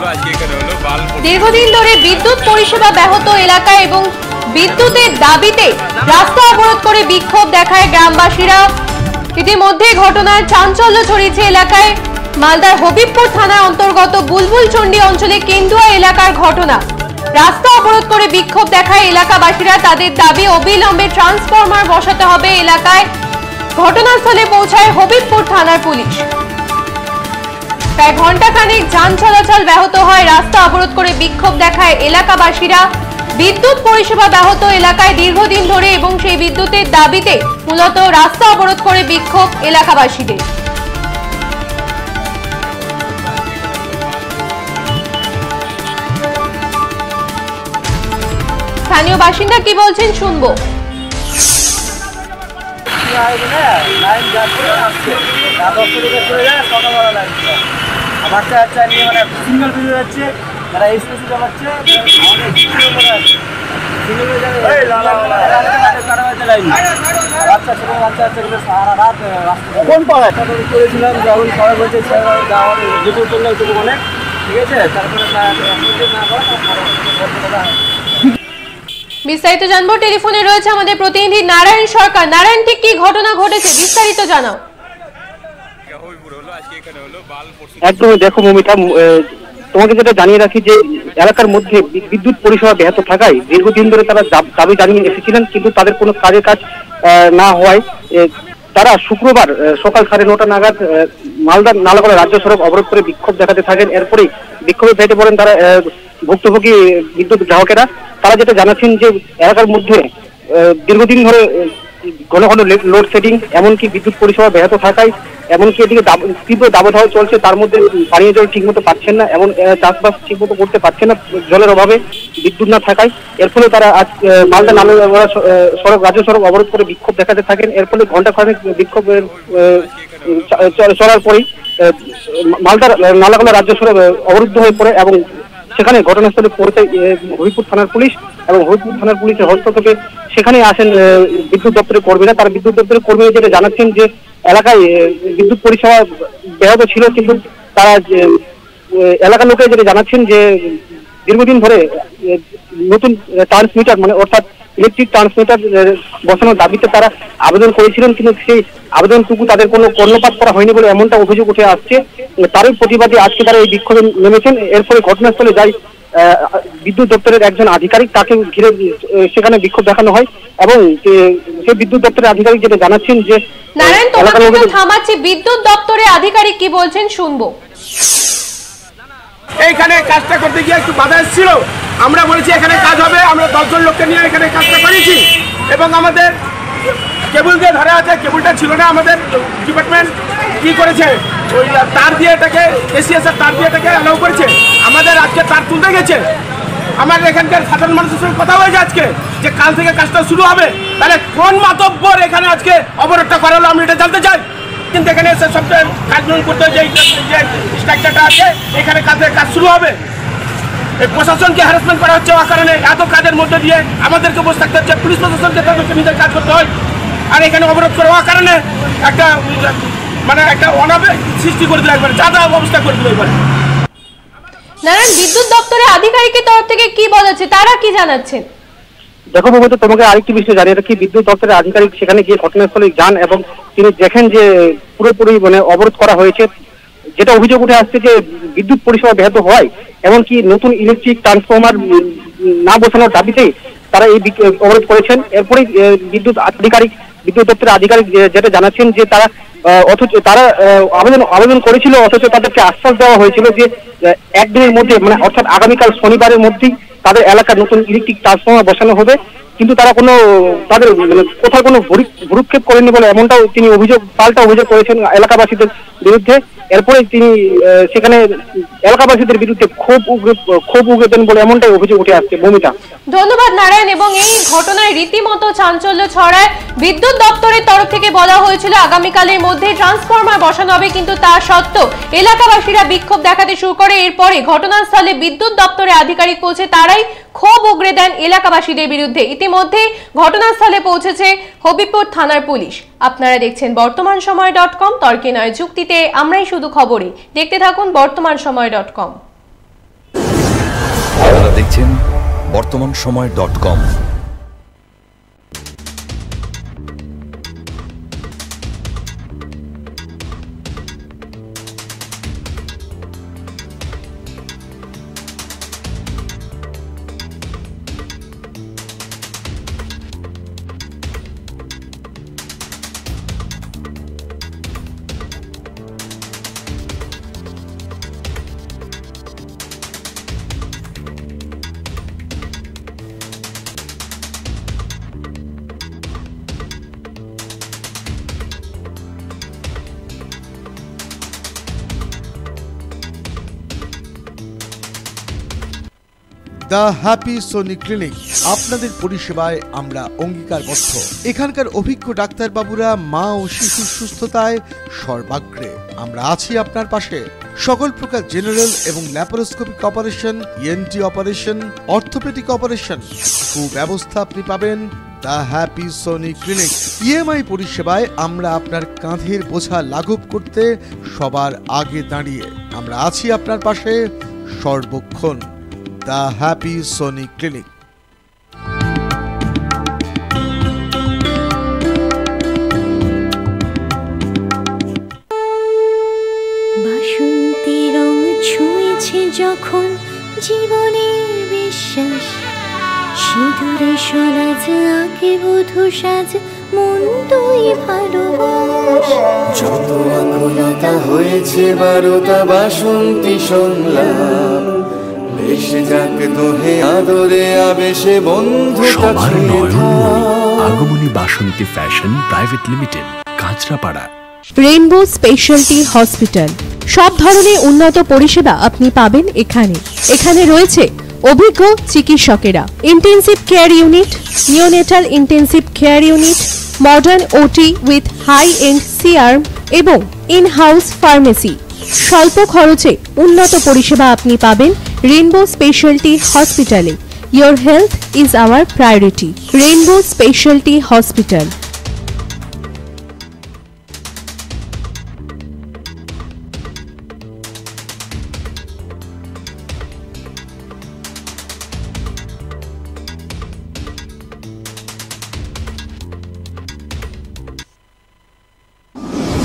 দীর্ঘদিন ধরে বিদ্যুৎ পরিষেবা ব্যাহত এলাকায় এবং বিদ্যুতের দাবিতে রাস্তা অবরোধ করে বিক্ষোভ দেখায় গ্রামবাসীরা। ইতিমধ্যে ঘটনায় চাঞ্চল্য ছড়িয়েছে এলাকায়। মালদার হবিবপুর থানার অন্তর্গত বুলবুলচন্ডী অঞ্চলে কেন্দুয়া এলাকার ঘটনা। রাস্তা অবরোধ করে বিক্ষোভ দেখায় এলাকাবাসীরা। তাদের দাবি অবিলম্বে ট্রান্সফরমার বসাতে হবে এলাকায়। ঘটনাস্থলে পৌঁছায় হবিবপুর থানার পুলিশ। প্রায় ঘন্টাখানেক যান চলাচল ব্যাহত হয়। রাস্তা অবরোধ করে বিক্ষোভ দেখায় এলাকাবাসীরা। বিদ্যুৎ পরিষেবা ব্যাহত এলাকায় দীর্ঘদিন ধরে এবং সেই বিদ্যুতের দাবিতে মূলত রাস্তা অবরোধ করে বিক্ষোভ এলাকাবাসীদের। স্থানীয় বাসিন্দা কি বলছেন শুনবো। বাচ্চা নিয়ে মানে সিঙ্গেল ফিরে যাচ্ছে, যারা এক্সপ্রেসে চালাচ্ছে সারা রাত কোন পাড়ায় করেছিলাম। যখন সবাই বলছে দুপুর চললে একটু অনেক ঠিক আছে, তারপরে বিস্তারিত জানবো। টেলিফোনে রয়েছে আমাদের প্রতিনিধি নারায়ণ সরকার। নারায়ণ, ঠিক কি ঘটনা ঘটেছে বিস্তারিত জানাও। একদমই দেখো মমিতা, তোমাকে যেটা জানিয়ে রাখি যে এলাকার মধ্যে বিদ্যুৎ পরিষেবা ব্যাহত থাকায় দীর্ঘদিন ধরে তারা দাবি জানিয়ে এসেছিলেন, কিন্তু তাদের কোনো কাজের কাজ না হওয়ায় তারা শুক্রবার সকাল 9:30 নাগাদ মালদা নালাগোলা রাজ্য সড়ক অবরোধ করে বিক্ষোভ দেখাতে থাকেন। এরপরে বিক্ষোভে ফেটে পড়েন তারা ভুক্তভোগী বিদ্যুৎ গ্রাহকেরা। তারা যেটা জানাচ্ছেন যে এলাকার মধ্যে দীর্ঘদিন ধরে ঘন ঘন লোডশেডিং, এমনকি বিদ্যুৎ পরিষেবা ব্যাহত থাকায় এমনকি এদিকে তীব্র দাবদাহ চলছে। তার মধ্যে পানীয় জল ঠিকমতো পাচ্ছেন না, এমন চাষবাস ঠিকমতো করতে পারছে না জলের অভাবে, বিদ্যুৎ না থাকায়। এর ফলে তারা আজ মালদা নালাগোলা সড়ক রাজ্য সড়ক অবরোধ করে বিক্ষোভ দেখাতে থাকেন। এর ফলে ঘন্টা খানেক বিক্ষোভের চলার পরেই মালদার নালাগোলা রাজ্য সড়ক অবরুদ্ধ হয়ে পড়ে এবং সেখানে ঘটনাস্থলে পৌঁছে হবিবপুর থানার পুলিশ এবং হবিবপুর থানার পুলিশের হস্তক্ষেপে সেখানে আসেন বিদ্যুৎ দপ্তরের কর্মীরা। তারা বিদ্যুৎ দপ্তরের কর্মীরা যেটা জানাচ্ছেন যে এলাকায় বিদ্যুৎ পরিষেবা ব্যাহত ছিল, কিন্তু তারা এলাকার লোকে যেটা জানাচ্ছেন যে দীর্ঘদিন ধরে নতুন ট্রান্সমিটার মানে অর্থাৎ ইলেকট্রিক ট্রান্সমিটার বসানোর দাবিতে তারা আবেদন করেছিলেন, কিন্তু সেই আবেদনটুকু তাদের কোনো কর্ণপাত করা হয়নি বলে এমনটা অভিযোগ উঠে আসছে। তারই প্রতিবাদে আজকে তারা এই বিক্ষোভে নেমেছেন। এর ফলে ঘটনাস্থলে যাই বিদ্যুৎ দপ্তরের একজন আধিকারিক, তাকে ঘিরে সেখানে বিক্ষোভ দেখানো হয় এবং সেই বিদ্যুৎ দপ্তরের আধিকারিক যেটা জানাচ্ছেন যে নারায়ণ, তোমাকে থামাচ্ছি, বিদ্যুৎ দপ্তরের আধিকারিক কি বলছেন শুনবো। এইখানে কাজটা করতে গিয়ে একটু বাধা এসেছিল। আমরা বলেছি এখানে কাজ হবে, আমরা 10 জন লোককে নিয়ে এখানে কাজটা করেছি এবং আমাদের কেবল দিয়ে ধরা আছে, কেবলটা ছিল না। আমাদের ডিপার্টমেন্ট কি করেছে, ওই তার দিয়ে এটাকে এসিএসের তার দিয়ে এটাকে অ্যালাউ করেছে। আমাদের আজকে তার তুলতে গেছে। আমার এখানকার সাধারণ মানুষের সঙ্গে কথা হয়েছে আজকে যে কাল থেকে কাজটা শুরু হবে। তাহলে কোন মাতব্বর এখানে আজকে অবরোধটা করা হলো আমি এটা জানতে চাই। কিন্তু এখানে এসে সব কাজ করতে যে স্ট্রাকচারটা আছে এখানে কাজ শুরু হবে। এই প্রশাসনকে হ্যারাসমেন্ট করা হচ্ছে, কারণে এত কাজের মধ্যে দিয়ে আমাদেরকে বসে থাকতে হচ্ছে। পুলিশ প্রশাসনকে তাদেরকে নিজের কাজ করতে হয়, আর এখানে অবরোধ করার কারণে একটা মানে একটা অনাবে সৃষ্টি করে দিতে পারে, যাতা অবস্থা করে দিতে পারে। নারায়ণ, বিদ্যুৎ দপ্তরের আধিকারিকের তরফ থেকে কি বলেছে, তারা কি জানাচ্ছেন? দেখো বাবু, তোমাকে আরেকটি বিষয় জানিয়ে রাখি, বিদ্যুৎ দপ্তরের আধিকারিক সেখানে গিয়ে ঘটনাস্থলে যান এবং তিনি দেখেন যে পুরোপুরি মানে অবরোধ করা হয়েছে। যেটা অভিযোগ উঠে আসছে যে বিদ্যুৎ পরিষেবা ব্যাহত হয়, এমনকি নতুন ইলেকট্রিক ট্রান্সফরমার না বসানোর দাবিতে তারা এই অবরোধ করেছেন। এরপরে বিদ্যুৎ দপ্তরের আধিকারিক যেটা জানাচ্ছেন যে তারা অথচ তারা আবেদন করেছিল, অথচ তাদেরকে আশ্বাস দেওয়া হয়েছিল যে একদিনের মধ্যে মানে অর্থাৎ আগামীকাল শনিবারের মধ্যেই তাদের এলাকার নতুন ইলেকট্রিক ট্রান্সফরমার বসানো হবে, কিন্তু তারা তাদের মানে কোথাও কোনো ভ্রুক্ষেপ করেনি বলে এমনটাও তিনি পাল্টা অভিযোগ করেছেন এলাকাবাসীদের বিরুদ্ধে। এরপরে তিনি সেখানে এলাকাবাসীদের বিরুদ্ধে ক্ষোভ উগরে দেন বলে এমনটাই অভিযোগ উঠে আসছে। ভূমিকা, ধন্যবাদ নারায়ণ। এবং এই ঘটনায় রীতিমতো চাঞ্চল্য ছড়ায়। বিদ্যুৎ দপ্তরের তরফ থেকে বলা হয়েছিল আগামীকালের মধ্যে ট্রান্সফরমার বসানো হবে, কিন্তু তা সত্ত্বেও এলাকাবাসীরা বিক্ষোভ দেখাতে শুরু করে। এরপরে ঘটনাস্থলে বিদ্যুৎ দপ্তরের আধিকারিক পৌঁছে তারাই ক্ষোভ উগরে দেন এলাকাবাসীদের বিরুদ্ধে। ইতিমধ্যে ঘটনাস্থলে পৌঁছেছে হবিবপুর থানার পুলিশ। আপনারা দেখছেন বর্তমান সময়.com, তর্কে নয় যুক্তিতে আমরাই শুধু খবরে। দেখতে থাকুন বর্তমান সময়.com। দেখছেন বর্তমান সময়.com। দ্য হ্যাপি সোনি ক্লিনিক, আপনাদের পরিষেবায় আমরা অঙ্গীকারবদ্ধ। এখানকার অভিজ্ঞ ডাক্তারবাবুরা মা ও শিশুর সুস্থতায় সর্বাগ্রে। আমরা আছি আপনার পাশে। সকল প্রকার জেনারেল এবং laparoscopic operation, ENT operation, orthopaedic operation সুব্যবস্থা আপনি পাবেন the happy Soni clinic. EMI পরিষেবায় আমরা আপনার কাঁধের বোঝা লাঘব করতে সবার আগে দাঁড়িয়ে। আমরা আছি আপনার পাশে সর্বক্ষণ। The happy Soni clinic. বাসন্তী রং ছুঁয়েছে যখন জীবনের বিশ্বাস, সিঁদুরে সরাজ আঁকে বধূ সাজ, মন তুই ভালোবাস। যত আকুলতা হয়েছে বারোটা বাসন্তী সংলাপ, বেশে যাক দোহে আদরে আবেশে বন্ধুতা আগমনী Basanti fashion private limited, Kanchrapara. Rainbow speciality hospital, সব ধরনের উন্নত পরিষেবা আপনি পাবেন এখানে। এখানে রয়েছে অভিজ্ঞ চিকিৎসকেরা, intensive care unit, neonatal intensive care unit, modern OT with high end CRM এবং ইন হাউস ফার্মেসি। স্বল্প খরচে উন্নত পরিষেবা আপনি পাবেন রেইনবো স্পেশালিটি হসপিটালে। Your health is our priority. Rainbow Specialty Hospital.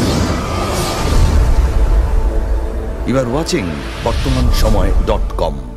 You are watching বর্তমান সময়.com.